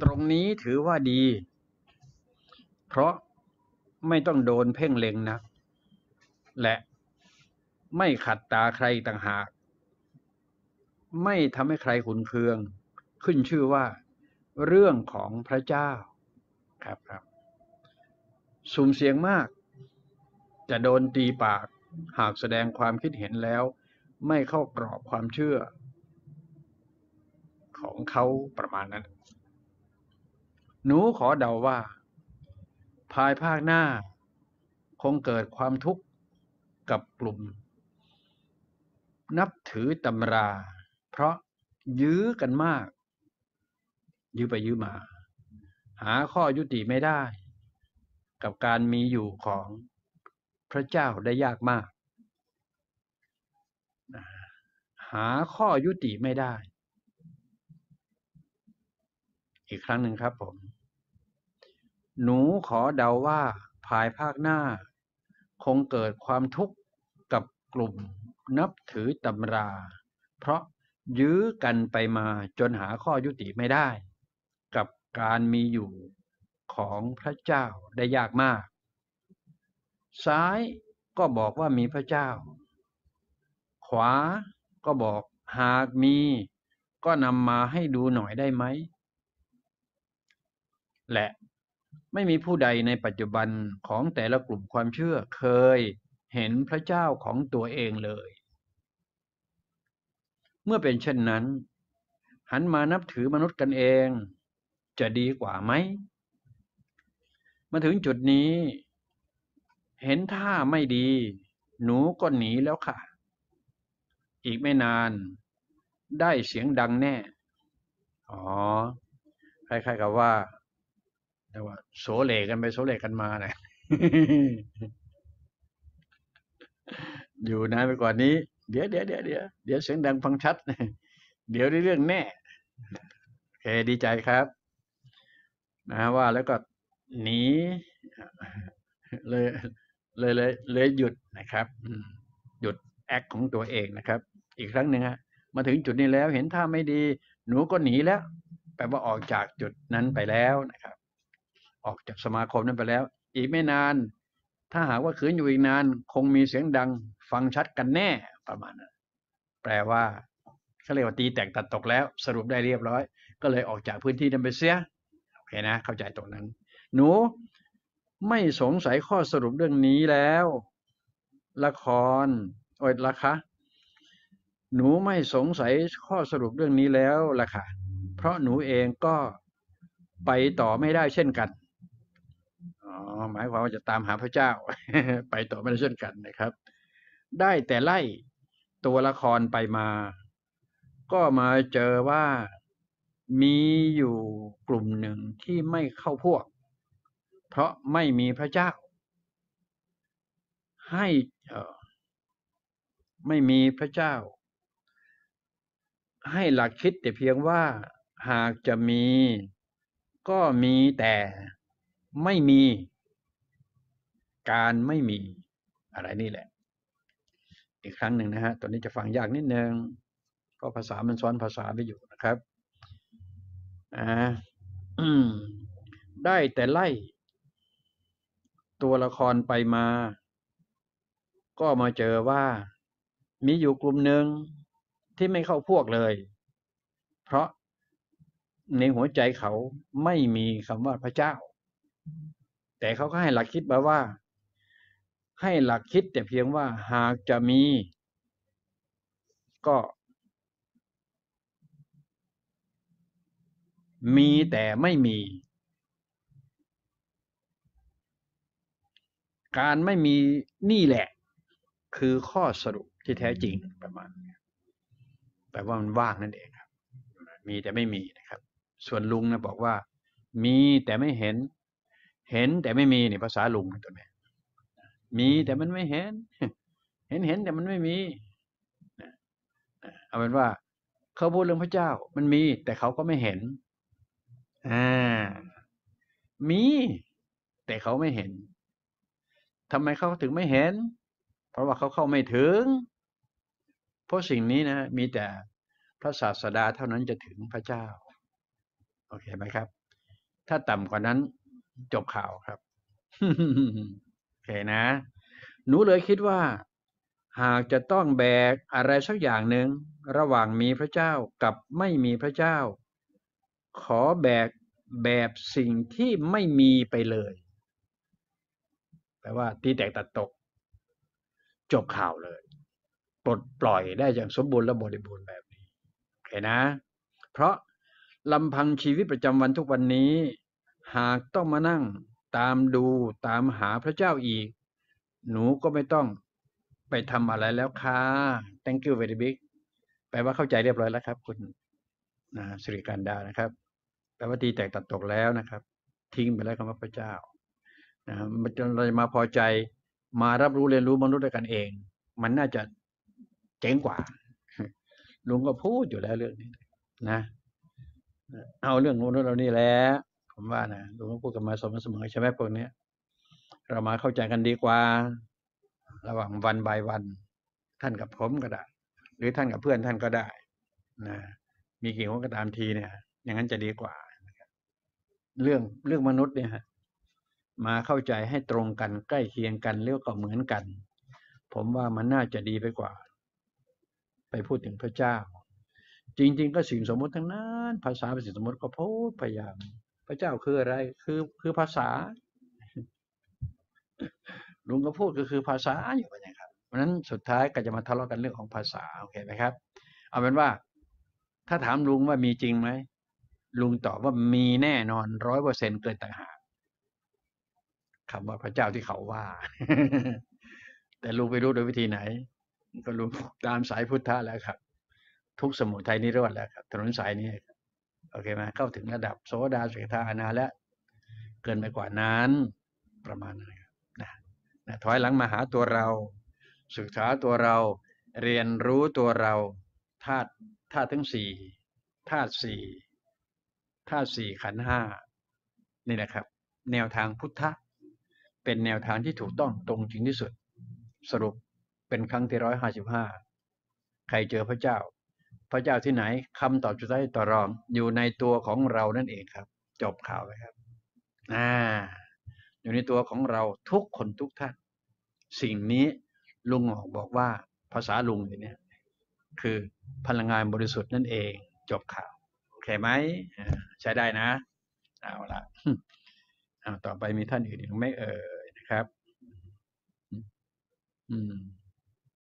ตรงนี้ถือว่าดีเพราะไม่ต้องโดนเพ่งเล็งนะและไม่ขัดตาใครต่างหากไม่ทำให้ใครขุนเคืองขึ้นชื่อว่าเรื่องของพระเจ้าครับสุ่มเสี่ยงมากจะโดนตีปากหากแสดงความคิดเห็นแล้วไม่เข้ากรอบความเชื่อของเขาประมาณนั้นหนูขอเดาว่าภายภาคหน้าคงเกิดความทุกข์กับกลุ่มนับถือตำราเพราะยื้อกันมากยื้อไปยื้อมาหาข้อยุติไม่ได้กับการมีอยู่ของพระเจ้าได้ยากมากหาข้อยุติไม่ได้อีกครั้งหนึ่งครับผมหนูขอเดาว่าภายภาคหน้าคงเกิดความทุกข์กับกลุ่มนับถือตำราเพราะยื้อกันไปมาจนหาข้อยุติไม่ได้กับการมีอยู่ของพระเจ้าได้ยากมากซ้ายก็บอกว่ามีพระเจ้าขวาก็บอกหากมีก็นำมาให้ดูหน่อยได้ไหมและไม่มีผู้ใดในปัจจุบันของแต่ละกลุ่มความเชื่อเคยเห็นพระเจ้าของตัวเองเลยเมื่อเป็นเช่นนั้นหันมานับถือมนุษย์กันเองจะดีกว่าไหมมาถึงจุดนี้เห็นท่าไม่ดีหนูก็หนีแล้วค่ะอีกไม่นานได้เสียงดังแน่อ๋อคล้ายๆกับว่าแต่ว่าโสเลกันไปโสเลกันมานะ อยู่นานไปกว่านี้เดี๋ยวเสียงดังฟังชัด เดี๋ยวได้เรื่องแน่โอเคดีใจครับนะว่าแล้วก็หนีเลยเลยหยุดนะครับหยุดแอคของตัวเองนะครับอีกครั้งหนึ่งฮะมาถึงจุดนี้แล้วเห็นท่าไม่ดีหนูก็หนีแล้วแปลว่าออกจากจุดนั้นไปแล้วนะครับออกจากสมาคมนั้นไปแล้วอีกไม่นานถ้าหากว่าขืนอยู่อีกนานคงมีเสียงดังฟังชัดกันแน่ประมาณนั้นแปลว่าเขาเรียกว่าตีแตกตัดตกแล้วสรุปได้เรียบร้อยก็เลยออกจากพื้นที่นั้นไปเสียโอเคนะเข้าใจตรงนั้นหนูไม่สงสัยข้อสรุปเรื่องนี้แล้วละครล่ะคะหนูไม่สงสัยข้อสรุปเรื่องนี้แล้วล่ะค่ะเพราะหนูเองก็ไปต่อไม่ได้เช่นกันหมายความว่าจะตามหาพระเจ้า ไปต่อไม่ได้เช่นกันนะครับได้แต่ไล่ตัวละครไปมาก็มาเจอว่ามีอยู่กลุ่มหนึ่งที่ไม่เข้าพวกเพราะไม่มีพระเจ้าให้ไม่มีพระเจ้าให้หลักคิดแต่เพียงว่าหากจะมีก็มีแต่ไม่มีการไม่มีอะไรนี่แหละอีกครั้งหนึ่งนะฮะตัวนี้จะฟังยากนิดนึงเพราะภาษามันซ้อนภาษาไปอยู่นะครับได้แต่ไล่ตัวละครไปมาก็มาเจอว่ามีอยู่กลุ่มหนึ่งที่ไม่เข้าพวกเลยเพราะในหัวใจเขาไม่มีคำว่าพระเจ้าแต่เขาก็ให้หลักคิดมาว่าให้หลักคิดแต่เพียงว่าหากจะมีก็มีแต่ไม่มีการไม่มีนี่แหละคือข้อสรุปที่แท้จริงประมาณนี้แปลว่ามันว่างนั่นเองครับมีแต่ไม่มีนะครับส่วนลุงนะบอกว่ามีแต่ไม่เห็นเห็นแต่ไม่มีนี่ภาษาลุงตัวนี้มีแต่มันไม่เห็นเห็นแต่มันไม่มีเอาเป็นว่าเขาพูดเรื่องพระเจ้ามันมีแต่เขาก็ไม่เห็นมีแต่เขาไม่เห็นทำไมเขาถึงไม่เห็นเพราะว่าเขาเข้าไม่ถึงเพราะสิ่งนี้นะมีแต่พระศาสดาเท่านั้นจะถึงพระเจ้าโอเคไหมครับถ้าต่ำกว่านั้นจบข่าวครับ โอเคนะ หนูเลยคิดว่า หากจะต้องแบกอะไรสักอย่างหนึ่งระหว่างมีพระเจ้ากับไม่มีพระเจ้า ขอแบกแบบสิ่งที่ไม่มีไปเลยแปลว่าตีแตกตัดตกจบข่าวเลยปลดปล่อยได้อย่างสมบูรณ์และบริบูรณ์แบบนี้โอเคนะเพราะลำพังชีวิตประจำวันทุกวันนี้ หากต้องมานั่งตามดูตามหาพระเจ้าอีก หนูก็ไม่ต้องไปทำอะไรแล้วค่ะ thank you very big แปลว่าเข้าใจเรียบร้อยแล้วครับคุณสิริการดานะครับแปลว่าตีแตกตัดตกแล้วนะครับทิ้งไปแล้วคำว่าพระเจ้านะเราจะมาพอใจมารับรู้เรียนรู้มนุษย์ด้วยกันเองมันน่าจะเจ๋งกว่าลุงก็พูดอยู่แล้วเรื่องนี้นะเอาเรื่องมนุษย์เรานี่แหละผมว่านะลุงก็พูดกันมาเสมอใช่ไหมพวกนี้เรามาเข้าใจกันดีกว่าระหว่างวันบายวันท่านกับผมก็ได้หรือท่านกับเพื่อนท่านก็ได้นะมีกี่คนก็ตามทีเนี่ยอย่างนั้นจะดีกว่าเรื่องมนุษย์เนี่ยมาเข้าใจให้ตรงกันใกล้เคียงกันเรียกก็เหมือนกันผมว่ามันน่าจะดีไปกว่าไปพูดถึงพระเจ้าจริงๆก็สิ่งสมมติทั้งนั้นภาษาเป็นสิ่งสมมติก็พูดพยายามพระเจ้าคืออะไรคือภาษาลุงก็พูดก็คือภาษาอยู่นะครับเพราะฉะนั้นสุดท้ายก็จะมาทะเลาะกันเรื่องของภาษาโอเคไหมครับเอาเป็นว่าถ้าถามลุงว่ามีจริงไหมลุงตอบว่ามีแน่นอน100%เกินต่างหากคำว่าพระเจ้าที่เขาว่าแต่ลุงไปรู้โดยวิธีไหนก็ลุงตามสายพุทธะแล้วครับทุกสมุทัยนิโรธแล้วครับถนนสายนี้โอเคไหมเข้าถึงระดับโสดาสกิทาอนาแล้วเกินไปกว่านั้นประมาณนั้นครับนะถอยหลังมาหาตัวเราศึกษาตัวเราเรียนรู้ตัวเราธาตุทั้งสี่ธาตุสี่ขันธ์ห้านี่นะครับแนวทางพุทธะเป็นแนวทางที่ถูกต้องตรงจริงที่สุดสรุปเป็นครั้งที่155ใครเจอพระเจ้าพระเจ้าที่ไหนคำตอบสุดท้ายต่อรองอยู่ในตัวของเรานั่นเองครับจบข่าวเลยครับอยู่ในตัวของเราทุกคนทุกท่านสิ่งนี้ลุงบอกว่าภาษาลุงเนี่ยคือพลังงานบริสุทธิ์นั่นเองจบข่าวโอเคไหมใช้ได้นะเอาละต่อไปมีท่านอื่นอีกไหมเอ่ยนะครับ